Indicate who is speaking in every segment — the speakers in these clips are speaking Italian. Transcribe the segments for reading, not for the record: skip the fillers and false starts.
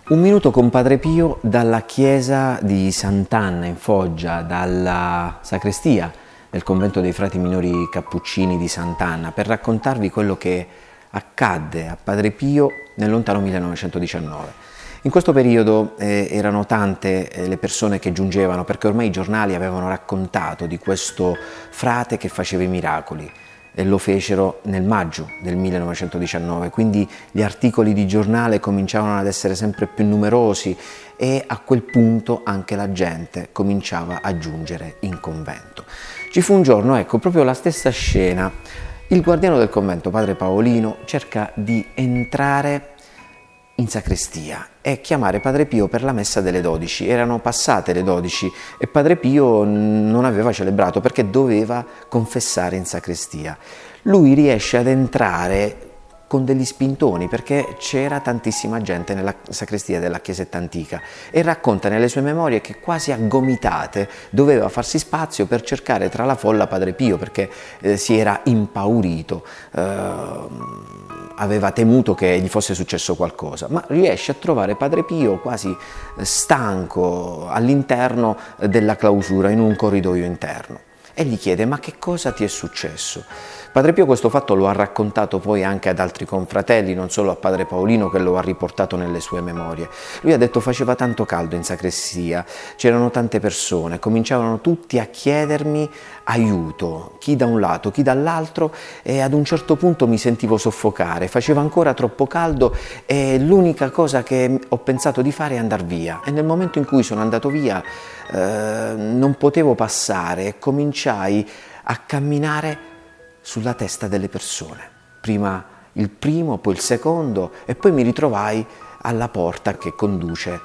Speaker 1: Un minuto con Padre Pio dalla chiesa di Sant'Anna in Foggia, dalla sacrestia del convento dei frati minori cappuccini di Sant'Anna, per raccontarvi quello che accadde a Padre Pio nel lontano 1919. In questo periodo erano tante le persone che giungevano, perché ormai i giornali avevano raccontato di questo frate che faceva i miracoli. E lo fecero nel maggio del 1919, quindi gli articoli di giornale cominciavano ad essere sempre più numerosi e a quel punto anche la gente cominciava a giungere in convento. Ci fu un giorno, ecco, proprio la stessa scena. Il guardiano del convento, padre Paolino, cerca di entrare in sacrestia e chiamare Padre Pio per la messa delle 12. Erano passate le 12 e Padre Pio non aveva celebrato perché doveva confessare in sacrestia. Lui riesce ad entrare con degli spintoni perché c'era tantissima gente nella sacrestia della chiesetta antica e racconta nelle sue memorie che quasi a gomitate doveva farsi spazio per cercare tra la folla Padre Pio perché si era impaurito, aveva temuto che gli fosse successo qualcosa, ma riesce a trovare Padre Pio quasi stanco all'interno della clausura in un corridoio interno e gli chiede: ma che cosa ti è successo? Padre Pio questo fatto lo ha raccontato poi anche ad altri confratelli, non solo a padre Paolino che lo ha riportato nelle sue memorie. Lui ha detto: faceva tanto caldo in sacrestia, c'erano tante persone, cominciavano tutti a chiedermi aiuto, chi da un lato, chi dall'altro, e ad un certo punto mi sentivo soffocare, faceva ancora troppo caldo e l'unica cosa che ho pensato di fare è andare via. E nel momento in cui sono andato via non potevo passare e cominciai a camminare sulla testa delle persone, prima il primo, poi il secondo e poi mi ritrovai alla porta che conduce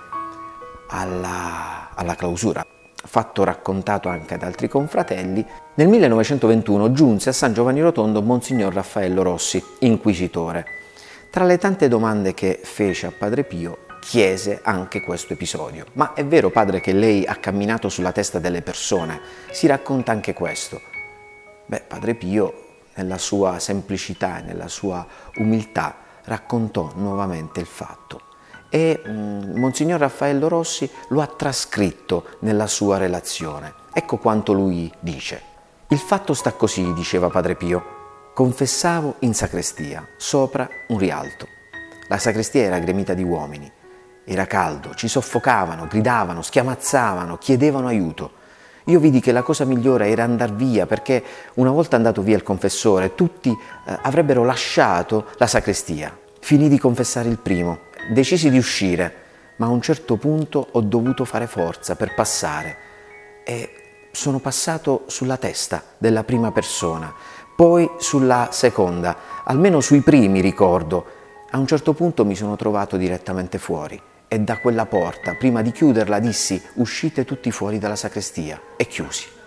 Speaker 1: alla clausura. Fatto raccontato anche ad altri confratelli, nel 1921 giunse a San Giovanni Rotondo Monsignor Raffaello Rossi, inquisitore. Tra le tante domande che fece a Padre Pio, chiese anche questo episodio. Ma è vero, padre, che lei ha camminato sulla testa delle persone? Si racconta anche questo. Beh, Padre Pio, nella sua semplicità e nella sua umiltà, raccontò nuovamente il fatto e Monsignor Raffaello Rossi lo ha trascritto nella sua relazione. Ecco quanto lui dice. Il fatto sta così, diceva Padre Pio. Confessavo in sacrestia, sopra un rialto. La sacrestia era gremita di uomini. Era caldo, ci soffocavano, gridavano, schiamazzavano, chiedevano aiuto. Io vidi che la cosa migliore era andar via perché una volta andato via il confessore tutti avrebbero lasciato la sacrestia. Finì di confessare il primo, decisi di uscire, ma a un certo punto ho dovuto fare forza per passare e sono passato sulla testa della prima persona, poi sulla seconda, almeno sui primi ricordo. A un certo punto mi sono trovato direttamente fuori. E da quella porta, prima di chiuderla, dissi: uscite tutti fuori dalla sacrestia, e chiusi.